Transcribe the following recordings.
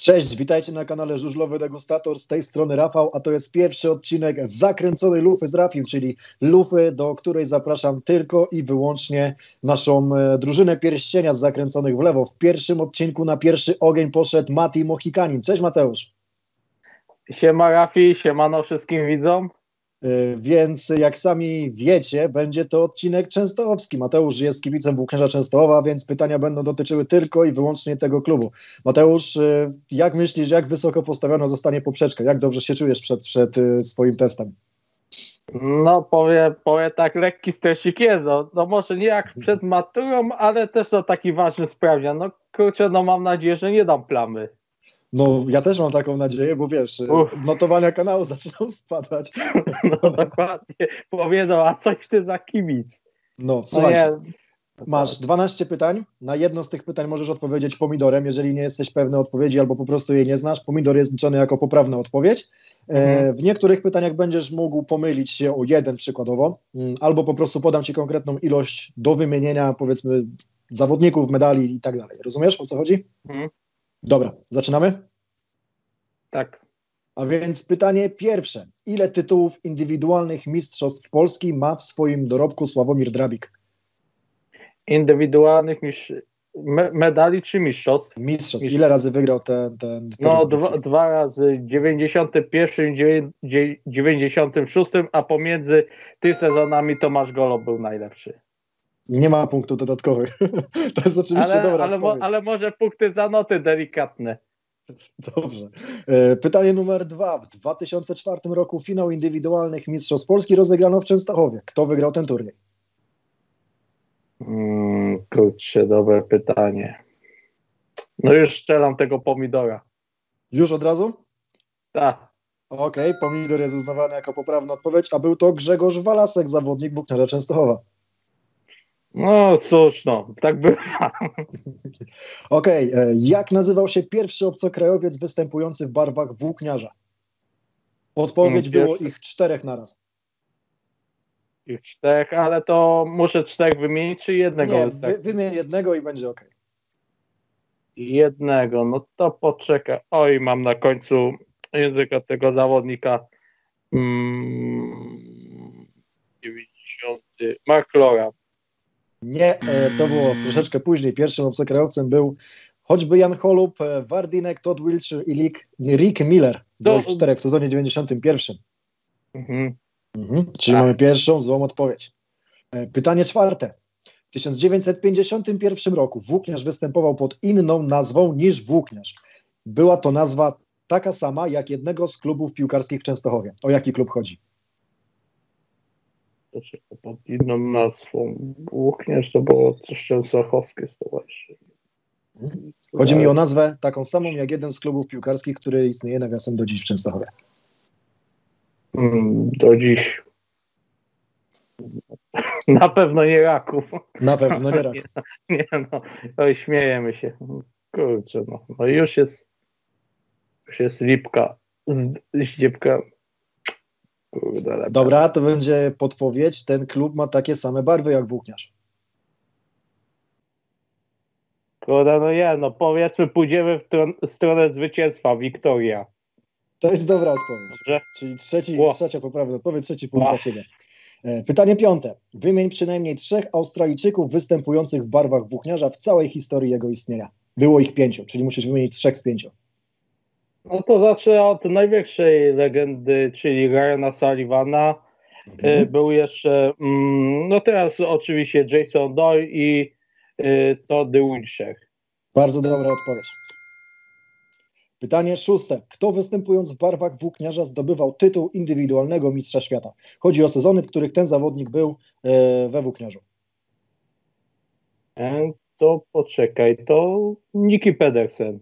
Cześć, witajcie na kanale Żużlowy Degustator, z tej strony Rafał, a to jest pierwszy odcinek zakręconej lufy z Rafim, czyli lufy, do której zapraszam tylko i wyłącznie naszą drużynę pierścienia z zakręconych w lewo. W pierwszym odcinku na pierwszy ogień poszedł Mati Mohikanin. Cześć Mateusz. Siema Rafi, siemano wszystkim widzom. Więc jak sami wiecie, będzie to odcinek częstochowski. Mateusz jest kibicem Włókniarza Częstochowa, więc pytania będą dotyczyły tylko i wyłącznie tego klubu. Mateusz, jak myślisz, jak wysoko postawiona zostanie poprzeczka? Jak dobrze się czujesz przed swoim testem? No powiem tak, lekki stresik jest, no może nie jak przed maturą, ale też to taki ważny sprawdzian. No kurczę, no mam nadzieję, że nie dam plamy. No ja też mam taką nadzieję, bo wiesz, notowania kanału zaczną spadać. No dokładnie, powiedzą, a coś ty za kibic. No słuchajcie, masz 12 pytań, na jedno z tych pytań możesz odpowiedzieć pomidorem, jeżeli nie jesteś pewny odpowiedzi albo po prostu jej nie znasz, pomidor jest liczony jako poprawna odpowiedź. W niektórych pytaniach będziesz mógł pomylić się o jeden przykładowo, albo po prostu podam Ci konkretną ilość do wymienienia, powiedzmy, zawodników, medali i tak dalej. Rozumiesz, o co chodzi? Dobra, zaczynamy? Tak. A więc pytanie pierwsze. Ile tytułów indywidualnych mistrzostw Polski ma w swoim dorobku Sławomir Drabik? Indywidualnych medali czy mistrzostw? Mistrzostw. Ile razy wygrał ten No dwa razy, 91 i 96, a pomiędzy tymi sezonami Tomasz Golo był najlepszy. Nie ma punktów dodatkowych. To jest oczywiście dobra odpowiedź. Ale może punkty za noty delikatne. Dobrze. Pytanie numer 2. W 2004 roku finał indywidualnych mistrzostw Polski rozegrano w Częstochowie. Kto wygrał ten turniej? Kurczę, dobre pytanie. No już strzelam tego pomidora. Już od razu? Tak. Okej, pomidor jest uznawany jako poprawna odpowiedź, a był to Grzegorz Walasek, zawodnik Włókniarza Częstochowa. No cóż, no, tak było. Okej, jak nazywał się pierwszy obcokrajowiec występujący w barwach Włókniarza? Odpowiedź było ich 4 naraz. Ich 4, ale to muszę 4 wymienić, czy jednego? Nie, wymień jednego i będzie ok. Jednego, no to poczekaj. Oj, mam na końcu języka tego zawodnika. 90. Mark Lora. Nie, to było troszeczkę później. Pierwszym obcokrajowcem był choćby Jan Holub, Wardinek, Todd Wiltshire i Rick Miller. Było ich 4 w sezonie 91. Czyli mamy pierwszą złą odpowiedź. Pytanie 4. W 1951 roku Włókniarz występował pod inną nazwą niż Włókniarz. Była to nazwa taka sama jak jednego z klubów piłkarskich w Częstochowie. O jaki klub chodzi? Pod inną nazwą Włókniarz to było coś częstochowskie stowarzyszenie. Chodzi mi o nazwę taką samą jak jeden z klubów piłkarskich, który istnieje nawiasem do dziś w Częstochowie. Do dziś. Na pewno nie Raków. Na pewno nie Raków. Nie no, oj, śmiejemy się. Kurczę, no już jest Lipka. Zdziebka. Kurde, dobra, to będzie podpowiedź. Ten klub ma takie same barwy jak Włókniarz. Kurde, no powiedzmy, pójdziemy w stronę zwycięstwa. Wiktoria. To jest dobra odpowiedź. Dobrze? Czyli trzecia poprawna odpowiedź, trzeci punkt dla Ciebie. Pytanie 5. Wymień przynajmniej 3 Australijczyków występujących w barwach Włókniarza w całej historii jego istnienia. Było ich 5, czyli musisz wymienić 3 z 5. No to zacznę od największej legendy, czyli Ryana Sullivana. Był jeszcze, no teraz oczywiście Jason Doyle i Todd Wiltshire. Bardzo dobra odpowiedź. Pytanie 6. Kto występując w barwach Włókniarza zdobywał tytuł indywidualnego mistrza świata? Chodzi o sezony, w których ten zawodnik był we Włókniarzu. To poczekaj, to Nicky Pedersen.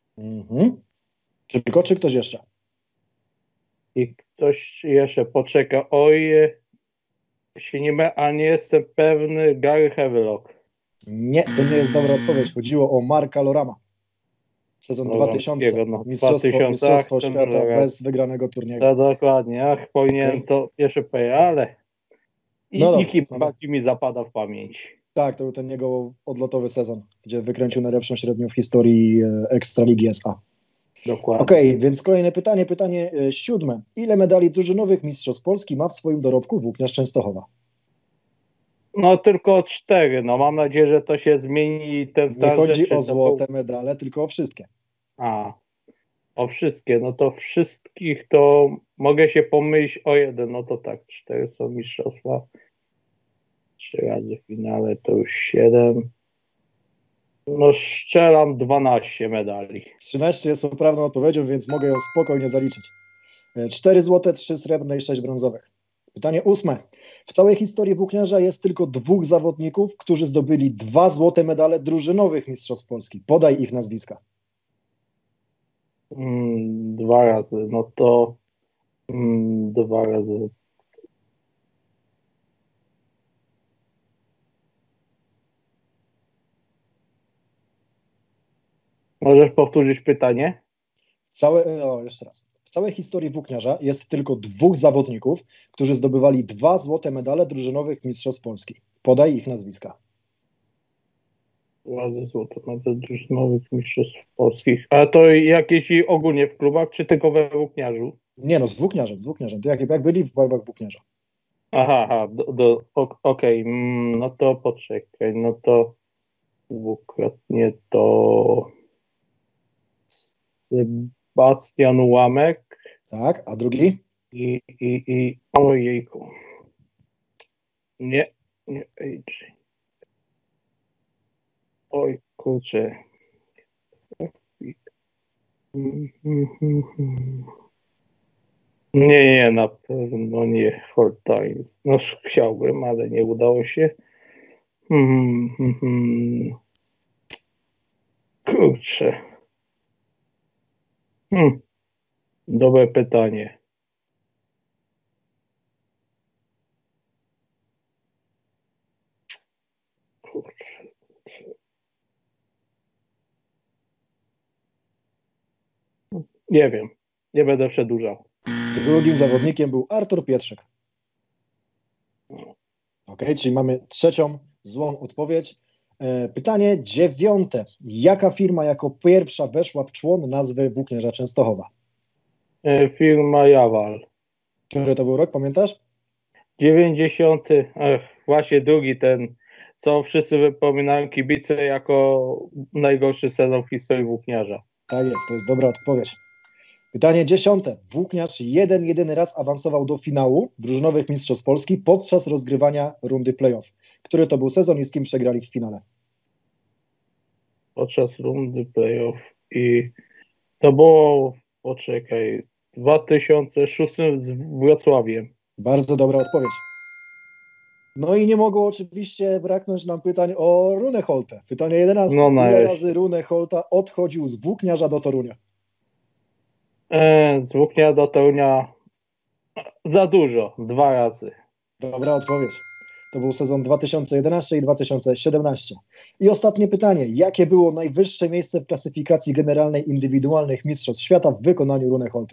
Tylko czy ktoś jeszcze? I ktoś jeszcze, poczeka. Oj, się nie jestem pewny, Gary Havelock. Nie, to nie jest dobra odpowiedź. Chodziło o Marka Lorama. Sezon 2000. Mistrzostwo świata bez wygranego turnieju. To dokładnie. Powinienem to jeszcze powiedzieć, ale Nicky bardziej mi zapada w pamięć. Tak, to był ten jego odlotowy sezon, gdzie wykręcił najlepszą średnią w historii Ekstraligi SA. Dokładnie. Okej, więc kolejne pytanie, pytanie 7. Ile medali drużynowych Mistrzostw Polski ma w swoim dorobku Włókniarz Częstochowa? No tylko 4. No mam nadzieję, że to się zmieni ten Nie stan chodzi rzeczy. o złote medale, tylko o wszystkie. O wszystkie. No to wszystkich to mogę się pomylić o jeden. No to tak, 4 są mistrzostwa. 3 razy w finale to już 7. No strzelam 12 medali. 13 jest poprawną odpowiedzią, więc mogę ją spokojnie zaliczyć. 4 złote, 3 srebrne i 6 brązowych. Pytanie 8. W całej historii włókniarza jest tylko 2 zawodników, którzy zdobyli 2 złote medale drużynowych Mistrzostw Polski. Podaj ich nazwiska. 2 razy. No to 2 razy. Możesz powtórzyć pytanie? Jeszcze raz. W całej historii włókniarza jest tylko 2 zawodników, którzy zdobywali 2 złote medale drużynowych Mistrzostw Polski. Podaj ich nazwiska. 2 złote medale drużynowych mistrzostw polskich. A to jakieś ogólnie w klubach, czy tylko we włókniarzu? Nie no, z włókniarzem. To jak byli w barwach włókniarza. Aha, okej. No to poczekaj, no to dwukrotnie to Sebastian Łamek Tak, a drugi? i ojejku. Nie, AJ. Oj, kurczę. Nie, na pewno nie Fortines. No chciałbym, ale nie udało się. Kurczę. Dobre pytanie. Kurczę. Nie wiem. Nie będę przedłużał. Drugim zawodnikiem był Artur Pietrzak. Okej, czyli mamy trzecią złą odpowiedź. Pytanie 9. Jaka firma jako pierwsza weszła w człon nazwy Włókniarza Częstochowa? Firma Jawal. Który to był rok, pamiętasz? 90. Właśnie drugi ten, co wszyscy wypominają kibice jako najgorszy sezon w historii włókniarza. Tak jest, to jest dobra odpowiedź. Pytanie 10. Włókniarz jedyny raz awansował do finału drużynowych Mistrzostw Polski podczas rozgrywania rundy play-off. Który to był sezon i z kim przegrali w finale? Podczas rundy play-off i to było, poczekaj, w 2006 z Wrocławiem. Bardzo dobra odpowiedź. No i nie mogło oczywiście braknąć nam pytań o Runę Holtę. Pytanie 11. Ile razy Runę Holta odchodził z Włókniarza do Torunia? Z Włóknia do Torunia za dużo, 2 razy. Dobra odpowiedź. To był sezon 2011 i 2017. I ostatnie pytanie. Jakie było najwyższe miejsce w klasyfikacji generalnej indywidualnych Mistrzostw Świata w wykonaniu Runy Holty?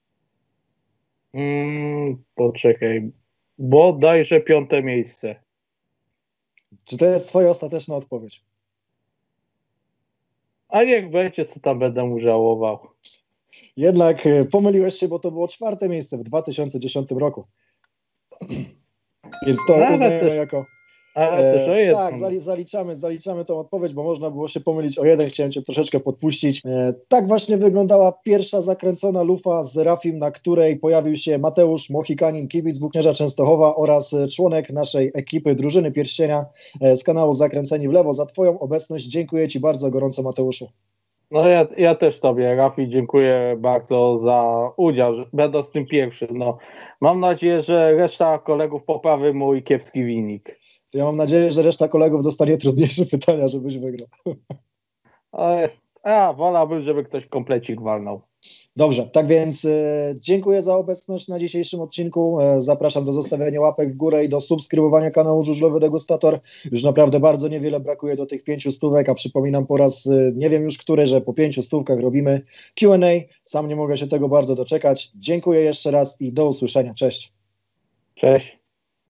Poczekaj. Bodajże 5. miejsce. Czy to jest twoja ostateczna odpowiedź? A niech będzie, co tam będę mu żałował. Jednak pomyliłeś się, bo to było 4. miejsce w 2010 roku. Więc to uznajemy jako... Tak, zaliczamy tą odpowiedź, bo można było się pomylić o jeden, chciałem cię troszeczkę podpuścić. Tak właśnie wyglądała pierwsza zakręcona lufa z Rafim, na której pojawił się Mateusz Mohikanin, kibic Włókniarza Częstochowa oraz członek naszej ekipy Drużyny Pierścienia z kanału Zakręceni w Lewo. Za twoją obecność dziękuję ci bardzo gorąco, Mateuszu. No ja też tobie, Rafi, dziękuję bardzo za udział, będąc tym pierwszym. No, mam nadzieję, że reszta kolegów poprawi mój kiepski wynik. To ja mam nadzieję, że reszta kolegów dostanie trudniejsze pytania, żebyś wygrał. Wolałbym, żeby ktoś komplecik walnął. Dobrze, tak więc dziękuję za obecność na dzisiejszym odcinku. Zapraszam do zostawiania łapek w górę i do subskrybowania kanału Żużlowy Degustator. Już naprawdę bardzo niewiele brakuje do tych 5 stówek, a przypominam po raz nie wiem już który, że po 5 stówkach robimy Q&A. Sam nie mogę się tego bardzo doczekać. Dziękuję jeszcze raz i do usłyszenia. Cześć. Cześć.